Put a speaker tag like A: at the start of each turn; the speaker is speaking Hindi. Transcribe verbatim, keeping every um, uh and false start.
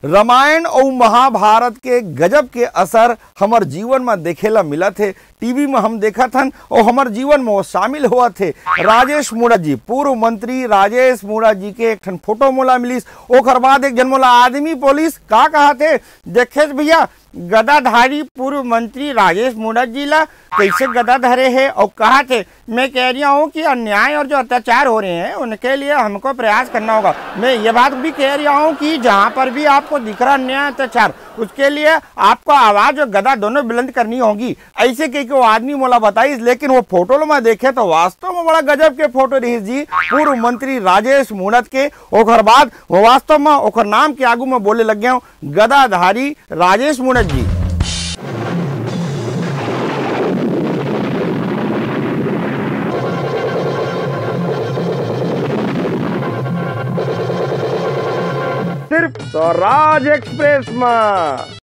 A: रामायण और महाभारत के गजब के असर हमार जीवन में देखेला मिला थे। टीवी में हम देखा थन और हमार जीवन में वो शामिल हुआ थे। राजेश मूणत जी, पूर्व मंत्री राजेश मूणत जी के एक ठन फोटो मोला मिलिस। ओकर बाद एक जन मोला आदमी पुलिस का कहा थे, देखे भैया गदाधारी पूर्व मंत्री राजेश मूणत जी ला कैसे गदा धरे हैं और कहा थे, मैं कह रही हूँ कि अन्याय और जो अत्याचार हो रहे हैं उनके लिए हमको प्रयास करना होगा। मैं ये बात भी कह रही हूँ कि जहाँ पर भी आपको दिख रहा अन्याय अत्याचार, उसके लिए आपको आवाज और गदा दोनों बुलंद करनी होगी। ऐसे कह के वो आदमी मोला बताई, लेकिन वो फोटो में देखे तो वास्तव में बड़ा गजब के फोटो रही जी पूर्व मंत्री राजेश मूणत के। ओकर बाद वो वास्तव में ओकर नाम के आगू में बोले लग गया गदाधारी राजेश मूणत जी। सिर्फ स्वराज एक्सप्रेस में।